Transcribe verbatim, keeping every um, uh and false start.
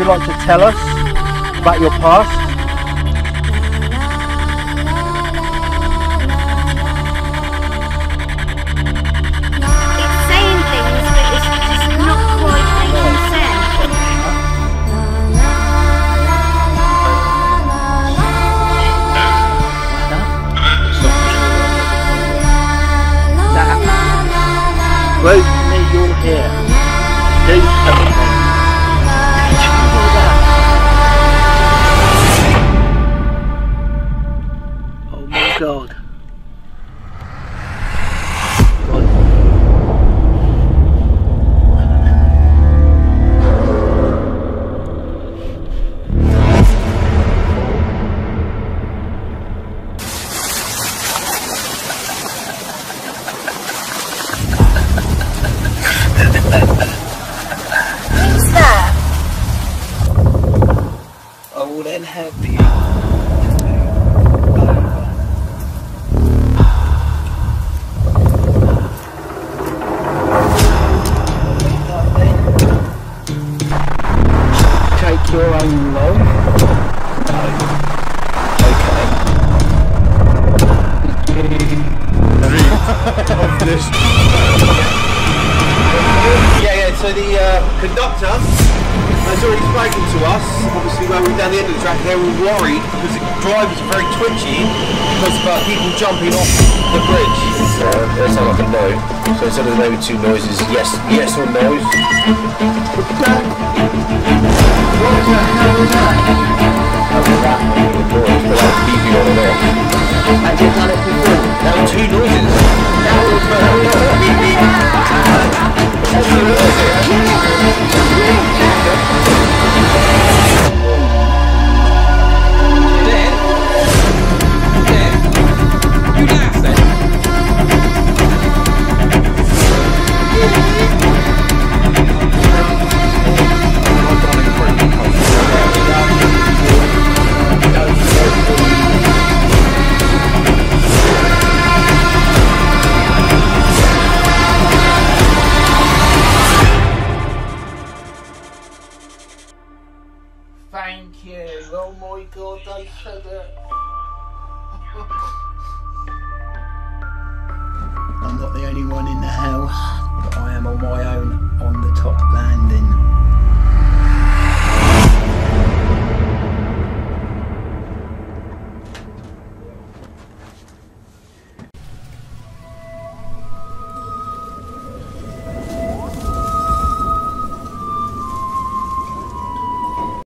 you like to tell us about your past? It's saying things, but it's just not quite making sense. Prove to me you're here. Do something. Oh my God. I will then help you. Take your own life. Okay. Yeah, yeah, so the uh, conductor has already spoken to us. Obviously, when we were down the end of the track here, we were worried because the drivers are very twitchy because of uh, people jumping off the bridge. So that sounds like a no. So instead of maybe two noises, yes, yes or no. What the hell was that? That was that the noise, but that was beeping on and off. Have you done it before? That was two noises. That was That's two noises. Thank you. Oh my God, they said it. I'm not the only one in the house, but I am on my own on the top.